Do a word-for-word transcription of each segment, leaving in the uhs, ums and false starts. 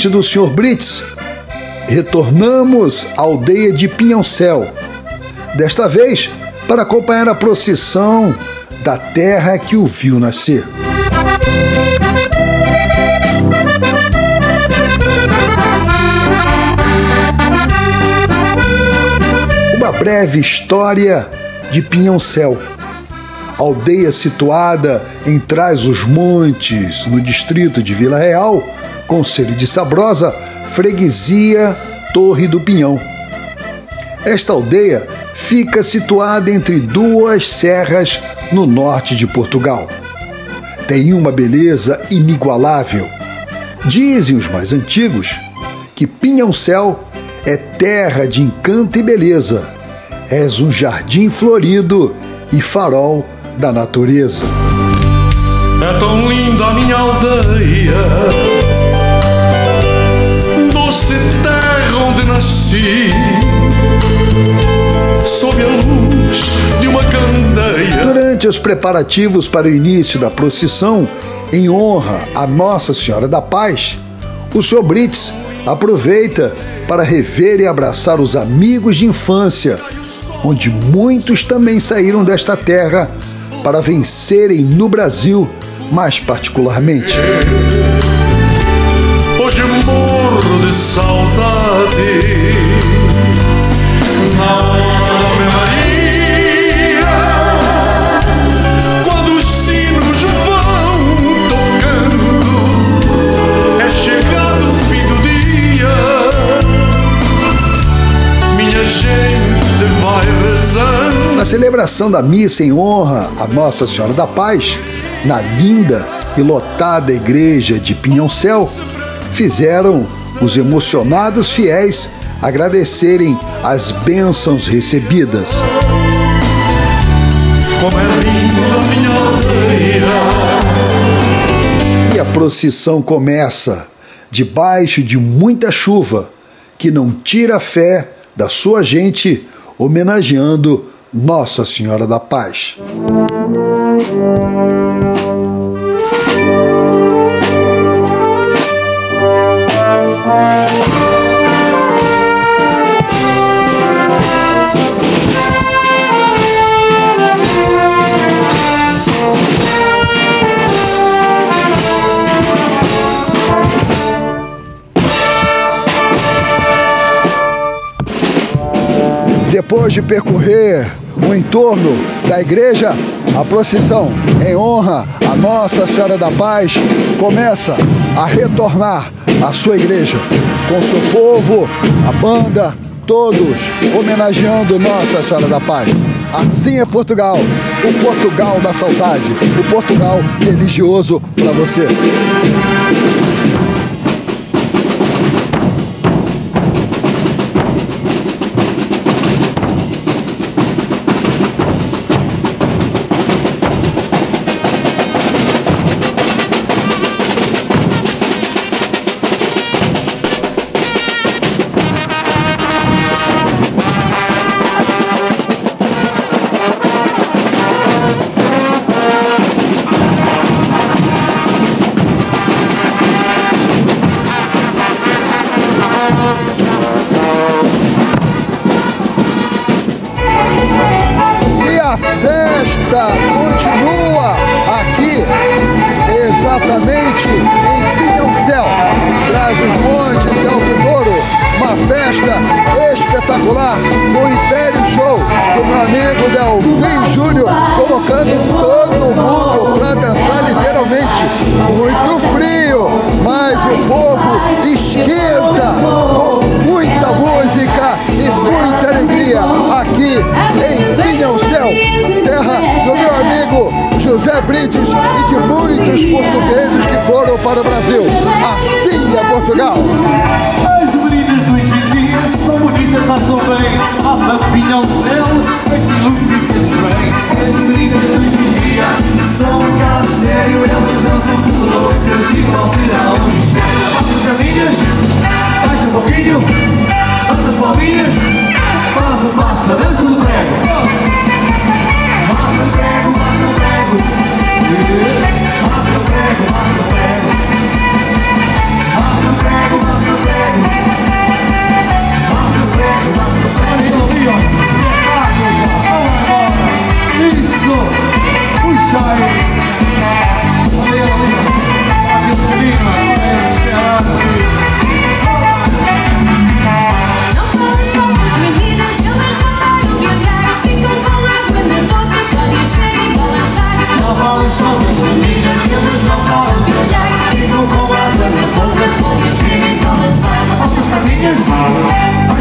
convite do senhor Brits, retornamos à aldeia de Pinhão-Céu, desta vez para acompanhar a procissão da terra que o viu nascer. Uma breve história de Pinhão-Céu, aldeia situada em Trás-os-Montes, no distrito de Vila Real, concelho de Sabrosa, freguesia Torre do Pinhão. Esta aldeia fica situada entre duas serras no norte de Portugal. Tem uma beleza inigualável. Dizem os mais antigos que Pinhão-Céu é terra de encanto e beleza. És um jardim florido e farol da natureza. É tão linda a minha aldeia, doce terra onde nasci, sob a luz de uma candeia. Durante os preparativos para o início da procissão, em honra a Nossa Senhora da Paz, o senhor Brits aproveita para rever e abraçar os amigos de infância, onde muitos também saíram desta terra para vencerem no Brasil, mais particularmente. Hoje morro de saudade. Ave Maria, quando os sinos vão tocando, é chegado o fim do dia. Minha gente vai rezando. Na celebração da missa em honra a Nossa Senhora da Paz, na linda e lotada igreja de Pinhão-Céu, fizeram os emocionados fiéis agradecerem as bênçãos recebidas. Como é linda a minha aldeia. E a procissão começa debaixo de muita chuva, que não tira a fé da sua gente, homenageando Nossa Senhora da Paz. Depois de percorrer o entorno da igreja, a procissão em honra a Nossa Senhora da Paz começa a retornar à sua igreja, com seu povo, a banda, todos homenageando Nossa Senhora da Paz. Assim é Portugal, o Portugal da saudade, o Portugal religioso para você. Continua aqui, exatamente em Pinhão-Céu, Trás-os-Montes e Alto Douro, uma festa espetacular no Império Show do meu amigo Delvin Júnior, colocando todo mundo para dançar literalmente. Muito frio, mas o povo esquenta com muita música e muita alegria aqui em Pinhão-Céu, terra do meu amigo José Brits e de muitos portugueses que foram para o Brasil. Assim é Portugal. As meninas do Engenho são bonitas, passam bem. A Pinhão-Céu, aquilo fica bem. As meninas do Engenho são um caso sério, elas não são tudo loucas e qual serão. As caminhas, faz um pouquinho, bate as palminhas, faz um passo para dança do prego. Mata o prego, mata o prego, mata o prego, mata o prego, mata o prego, mata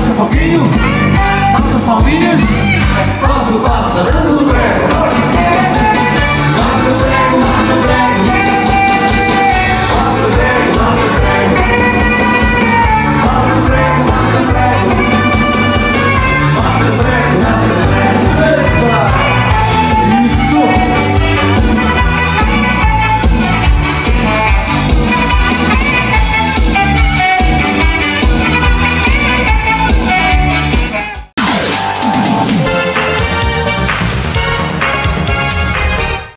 mais um pouquinho. Altas palminhas. Faz o passo da dança do prego.